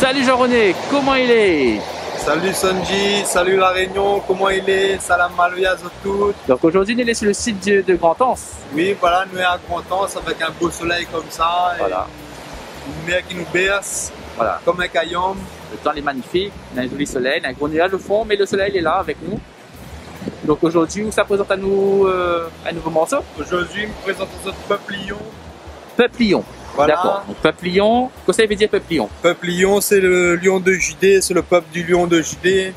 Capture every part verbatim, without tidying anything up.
Salut Jean-René, comment il est? Salut Sonji, salut La Réunion, comment il est? Salam Maloya Zotout. Donc aujourd'hui, on est sur le site de, de Grand-Anse. Oui, voilà, nous sommes à Grand-Anse avec un beau soleil comme ça. Voilà. Et une mer qui nous berce, Voilà. comme un caillon. Le temps est magnifique, on a un joli soleil, on a un gros nuage au fond, mais le soleil est là avec nous. Donc aujourd'hui, où ça présente à nous euh, un nouveau morceau? Aujourd'hui, nous présentons notre Peuplion. Peuplion. Voilà. D'accord. Donc Peuplion, qu'est-ce que ça veut dire Peuplion? Peuplion, c'est le lion de Judée, c'est le peuple du lion de Judée.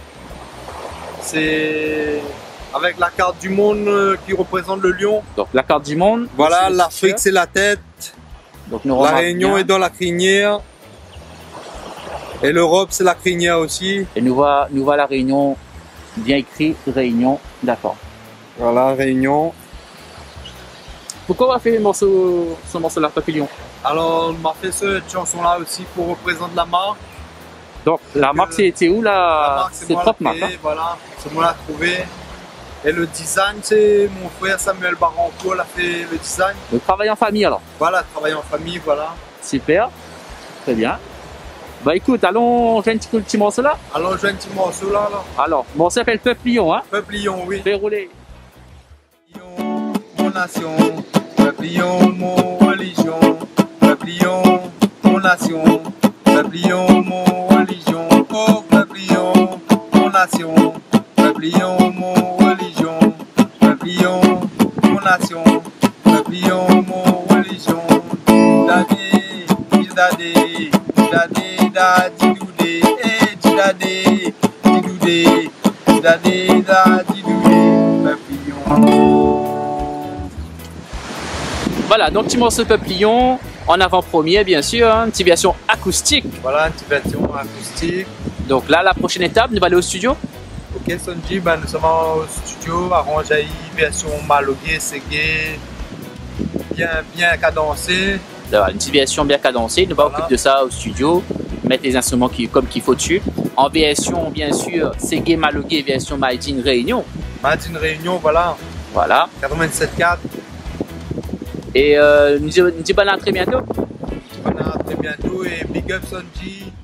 C'est avec la carte du monde qui représente le lion. Donc la carte du monde. Voilà, l'Afrique c'est la tête. Donc nous La Réunion est dans la crinière. Et l'Europe c'est la crinière aussi. Et nous voit, nous voit la Réunion, bien écrit Réunion, d'accord. Voilà, Réunion. Pourquoi on a fait ce morceau, ce morceau-là, Peuplion? Alors, on m'a fait cette chanson-là aussi pour représenter la marque. Donc, la Donc, marque, euh, c'est où la, la marque, c'est c'est moi propre la marque, hein? créée, voilà, c'est moi la trouvé. Et le design, c'est mon frère Samuel Baranco, l'a fait le design. Le travail en famille, alors. Voilà, travailler en famille, voilà. Super, très bien. Bah écoute, allons, j'ai un petit, petit morceau là. Alors, j'ai un petit morceau là, là. Alors, bon, ça s'appelle Peuplion, hein? Peuplion, oui. Fais rouler. Peuplion, mon nation, Peuplion, mon religion, Peuplion, mon nation, Peuplion, mon religion, oh Peuplion, mon nation, Peuplion, mon religion, Peuplion, mon nation, Peuplion, mon religion, Didadé, didadé, didadé, dadidoudé, eh didadé, didoudé, didadé, dadidoudé, Peuplion. Voilà, donc petit morceau Peuplion, en avant-première bien sûr, hein, une petite version acoustique. Voilà, une petite version acoustique. Donc là, la prochaine étape, nous allons aller au studio. Ok, Sonji, ben, nous sommes au studio, à Ronjaï, version malogué, ségué, bien, bien cadencé. Voilà, une petite version bien cadencée, nous allons Voilà. occuper de ça au studio, mettre les instruments qui, comme qu'il faut dessus. En version, bien sûr, Ségué Malogué, version Made in Réunion. Made in Réunion, voilà, Voilà. quatre-vingt-sept quatre. Et euh, nous disons nous disons à très bientôt. On a très bientôt et big up Sonji.